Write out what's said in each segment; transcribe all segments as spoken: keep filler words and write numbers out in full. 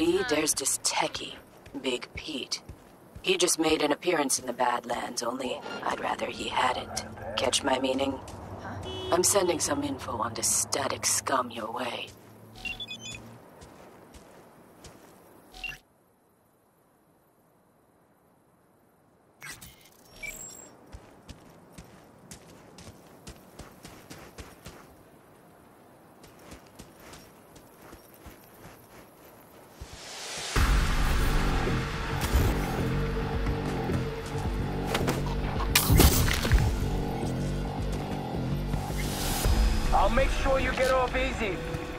V, there's this techie, Big Pete. He just made an appearance in the Badlands, only I'd rather he hadn't. Catch my meaning? I'm sending some info on this static scum your way. I'll make sure you get off easy.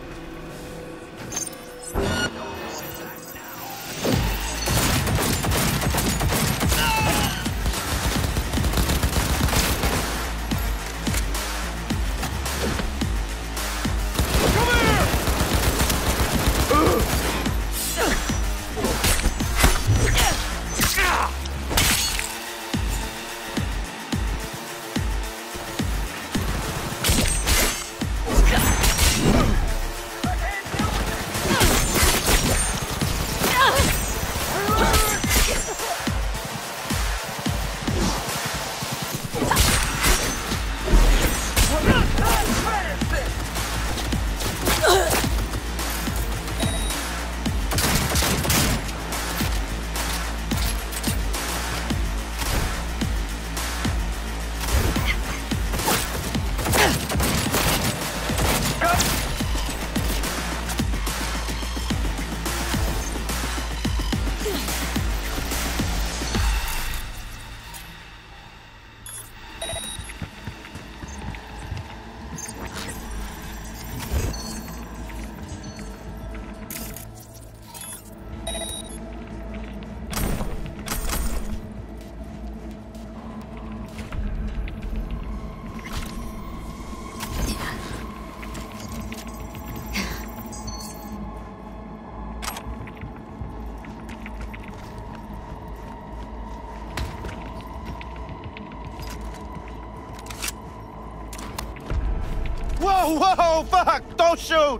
Whoa, whoa, fuck! Don't shoot!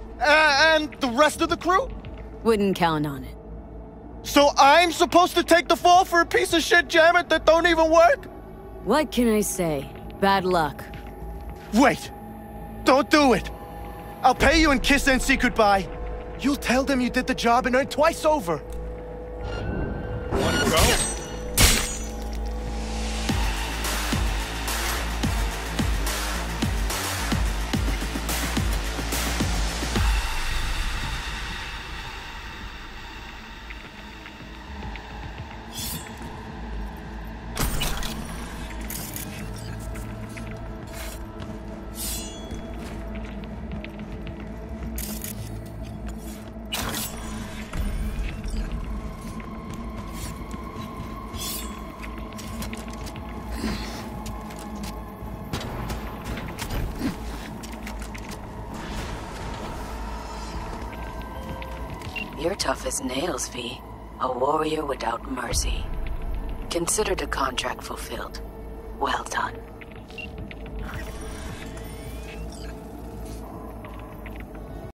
Uh, and the rest of the crew? Wouldn't count on it. So I'm supposed to take the fall for a piece of shit jammer that don't even work? What can I say? Bad luck. Wait! Don't do it! I'll pay you and kiss N C goodbye. You'll tell them you did the job and earn twice over. Wanna go? You're tough as nails, V. A warrior without mercy. Consider the contract fulfilled. Well done.